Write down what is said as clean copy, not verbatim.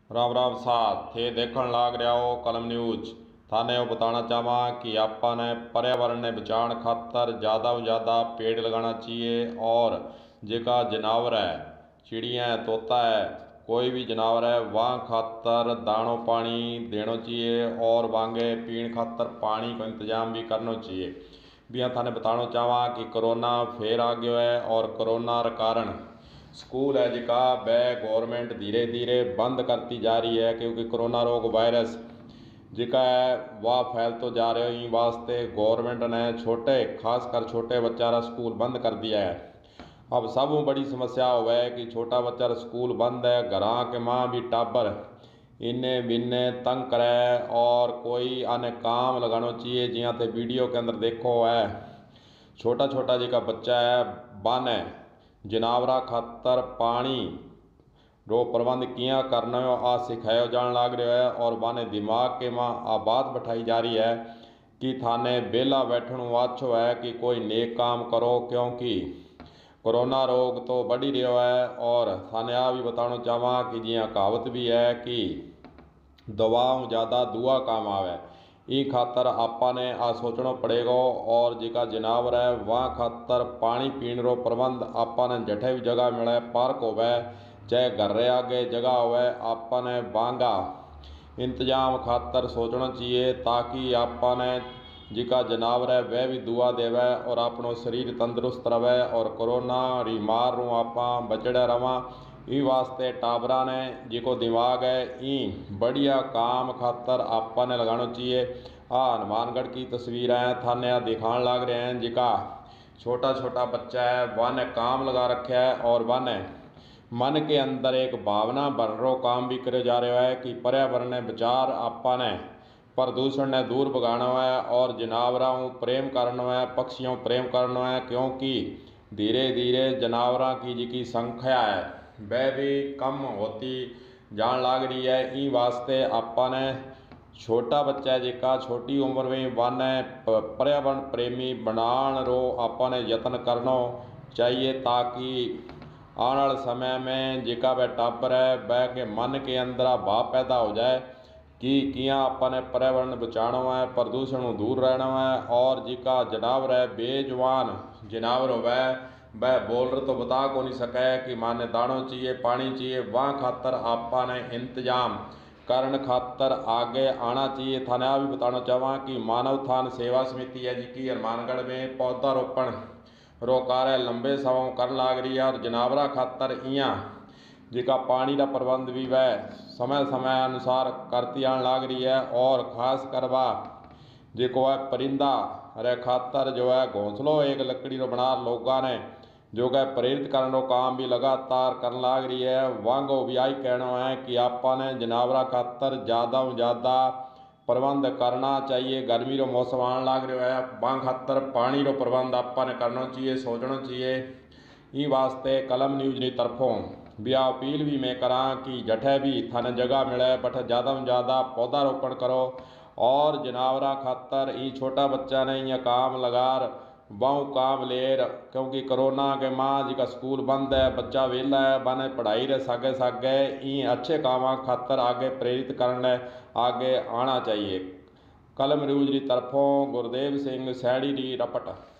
राम राम साथ थे देखण लाग रहा हो कलम न्यूज। थाने वो बताना चाहवा कि आपा ने पर्यावरण ने बचाण खातर ज़्यादा से ज़्यादा पेड़ लगाना चाहिए। और जेका जनावर है, चिड़िया है, तोता है, कोई भी जनावर है वहाँ खातर दाणो पानी देना चाहिए और वांगे पीण खातर पानी का इंतजाम भी करना चाहिए। भी थाने बताना चाहवा कि कोरोना फिर आ गया है और कोरोना रे कारण स्कूल है जिका वह गवर्नमेंट धीरे धीरे बंद करती जा रही है, क्योंकि कोरोना रोग वायरस जिका है वह फैल तो जा रहे हो। इन वास्ते गवर्नमेंट ने छोटे खासकर छोटे बच्चा रा स्कूल बंद कर दिया है। अब सब बड़ी समस्या हो है कि छोटा बच्चा रा स्कूल बंद है, घर के माँ भी टाबर इन्हें बिन्ने तंग करे और कोई आने काम लगाना चाहिए। जिया ते वीडियो के अंदर देखो है छोटा छोटा जिका बच्चा है बाने जनावरा खातर पानी रो प्रबंध किया करना हो आ सिखाया जान लाग रहा है। और बाने दिमाग के माँ आ बात बैठाई जा रही है कि थाने बेला बैठण वाछो है कि कोई नेक काम करो, क्योंकि कोरोना रोग तो बढ़ी रहा है। और थाने आ भी बताना चाहवा कि जिया कहावत भी है कि दवाओं ज़्यादा दुआ काम आवे। ई खातर आपा ने आ सोचना पड़ेगा। और जिका जनावर है वहाँ खातर पानी पीण रो प्रबंध आपा ने जठे भी जगह मिले, पार्क होवे चाहे घर रे आगे जगह होवे, आपा ने बांगा इंतजाम खातर सोचना चाहिए, ताकि आपा ने जिका जनावर है वह भी दुआ देवे और अपनो शरीर तंदुरुस्त रहे और कोरोना री मार रू आपा बचड़े रवा। ई वास्ते टाबरा ने जिको दिमाग है ई बढ़िया काम खातर आपा ने लगाना चाहिए। हनुमानगढ़ की तस्वीर है थाने दिखाण लाग रहे हैं, जिका छोटा छोटा बच्चा है वह ने काम लगा रखा है और वह ने मन के अंदर एक भावना भर रो काम भी करे जा रहा है कि पर्यावरण ने विचार आपा ने प्रदूषण ने दूर भगाना है और जानवरों प्रेम करना है, पक्षियों प्रेम करना है, क्योंकि धीरे धीरे जानवरों की जिकी संख्या है वह भी कम होती जान लाग रही है। ई वास्ते आपा ने छोटा बच्चा है जिका छोटी उम्र में वन पर्यावरण प्रेमी बनाण रो आपा ने यत्न करना चाहिए, ताकि आने वाले समय में जिका वह टाबर है वह के मन के अंदर भाव पैदा हो जाए कि किया अपने पर्यावरण बचाना है, प्रदूषण दूर रहना है। और जिका जनावर है बेजवान जनावर वह बोल रहे तो बता को नहीं सके कि माने दाणो चाहिए पानी चाहिए, वहाँ खातर आपा ने इंतजाम करण खातर आगे आना चाहिए। थाने भी बताना चाहवा कि मानव थान सेवा समिति है जिकी हनुमानगढ़ में पौधारोपण रो कार्य लंबे समय कर लाग रही है और जानवरा खातर इं जिका पानी का प्रबंध भी वह समय समय अनुसार करती आन लाग रही है। और खास करवा जो है परिंदा रे खातर जो है घोंसलों एक लकड़ी रो बना लोगों ने जो है प्रेरित करने रो काम भी लगातार कर लाग रही है। वांगो भी आई कहना है कि आपा ने जानवरा खातर ज़्यादा से ज़्यादा प्रबंध करना चाहिए। गर्मी रो मौसम आने लाग रहा है, वहाँ खातर पानी रो प्रबंध आपा ने करना चाहिए, सोचना चाहिए। ई वास्ते कलम न्यूज की तरफों भी अपील भी मैं करा कि जठे भी थाने जगह मिले बट ज़्यादा से ज़्यादा पौधारोपण करो और जानवरा खातर ई छोटा बच्चा ने यह काम लगार बहु काम लेर, क्योंकि कोरोना के माँ जिका स्कूल बंद है बच्चा वेला है बने पढ़ाई रे सागे सागे ई अच्छे काम खातर आगे प्रेरित करने आगे आना चाहिए। कलम न्यूज की तरफों गुरदेव सिंह सैड़ी री रपट।